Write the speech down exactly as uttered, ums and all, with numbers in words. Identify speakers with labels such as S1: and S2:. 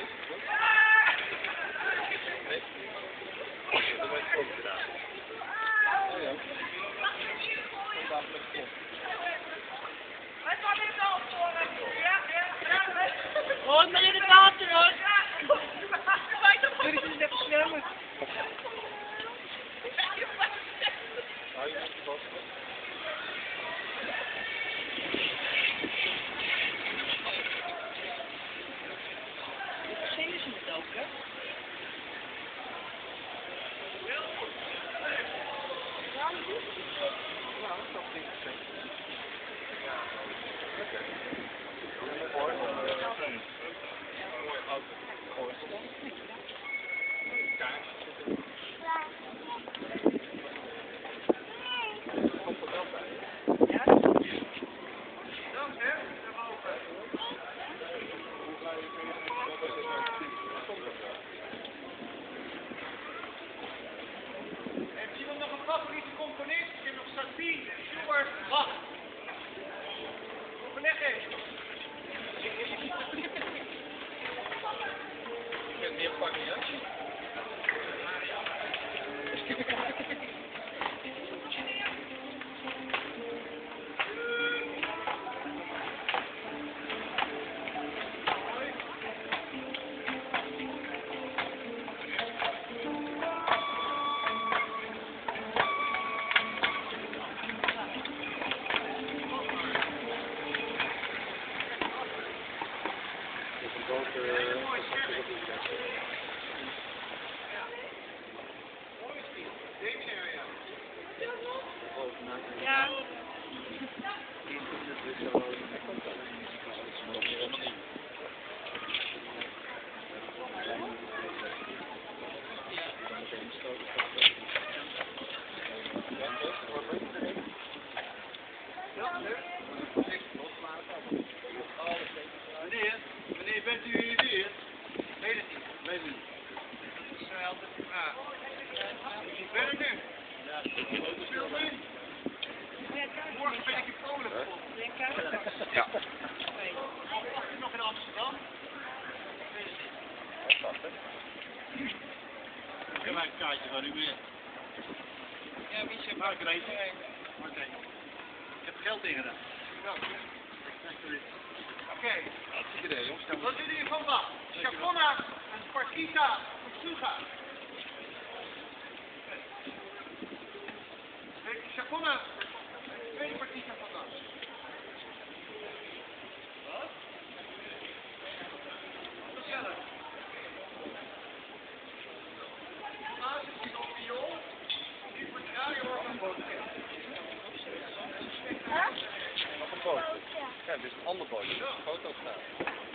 S1: Gewoon maar in het water hoor.
S2: Jullie zijn even zwemmen.
S1: Zingen ze het ook, hè?
S3: Heeft iemand nog een favoriete componist? Ik heb nog Satie, Schubert, Bach. Overleg eens. Ik ben meer pakken, ja?
S1: Ja.
S3: Meneer, meneer, bent u hier weer? Weet het niet. Weet het niet. Dat is uh, altijd de vraag. Ben ik nu? Ja. Speel nu? Morgen ben ik in Polen.
S4: Ja.
S3: Wacht u nog in Amsterdam? Weet het niet. Ik heb een kaartje van u meer. Ja, wie zegt maar Grace? Oké. Ik heb geld ingedaan. Nou, oké.
S4: Hartstikke idee, jongens.
S3: Wat doen jullie van Bach? Chacona en Partita Fuga. Chacona, tweede Partita van Bach. Wat? Gezellig. Naast het is op viool. Die wordt radio hoor.
S4: Nog een bootje. Ja, dit is een ander bootje. Foto staat.